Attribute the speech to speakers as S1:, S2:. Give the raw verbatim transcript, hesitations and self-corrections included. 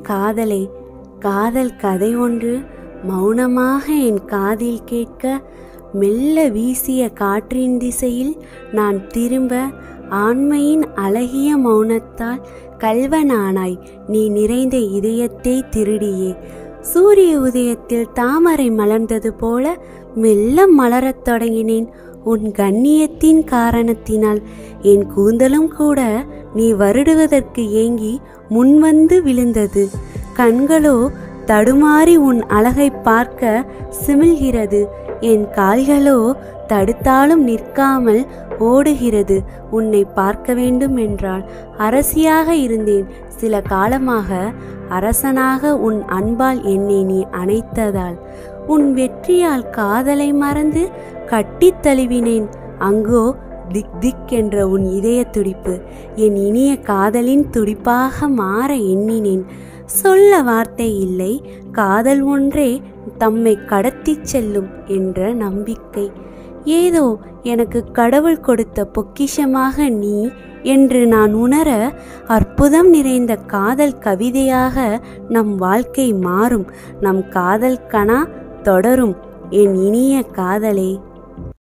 S1: காதலே, காதல் கதை ஒன்று மௌனமாக என் காதில் கேட்க, மெல்ல வீசிய காற்றின் திசையில் நான் திரும்ப, ஆண்மையின் அழகிய மௌனத்தால் கல்வனானாய் நீ நிறைந்த இதயத்தை திருடியே. சூரிய உதயத்தில் தாமரை மலர்ந்தது போல மெல்ல மலரத் தொடங்கினேன். உன் கண்ணியத்தின் காரணத்தினால் என் கூந்தலும் கூட நீ வருடுவதற்கு ஏங்கி முன்வந்து விழுந்தது. கண்களோ தடுமாறி உன் அழகை பார்க்க சிமிழ்கிறது. என் கால்களோ தடுத்தாலும் நிற்காமல் ஓடுகிறது. உன்னை பார்க்க வேண்டும் என்றால் அரசியாக இருந்தேன். சில காலமாக அரசனாக உன் அன்பால் என்னை நீ அணைத்ததால், உன் வெற்றியால் காதலை மறந்து கட்டித் தழுவினேன். அங்கோ திக் திக் என்ற உன் இதய துடிப்பு என் இனிய காதலின் துடிப்பாக மாற எண்ணினேன். சொல்ல வார்த்தை இல்லை, காதல் ஒன்றே தம்மை கடத்தி செல்லும் என்ற நம்பிக்கை. ஏதோ எனக்கு கடவுள் கொடுத்த பொக்கிஷமாக நீ என்று நான் உணர, அற்புதம் நிறைந்த காதல் கவிதையாக நம் வாழ்க்கை மாறும். நம் காதல் கனா தொடரும் என் இனிய காதலே.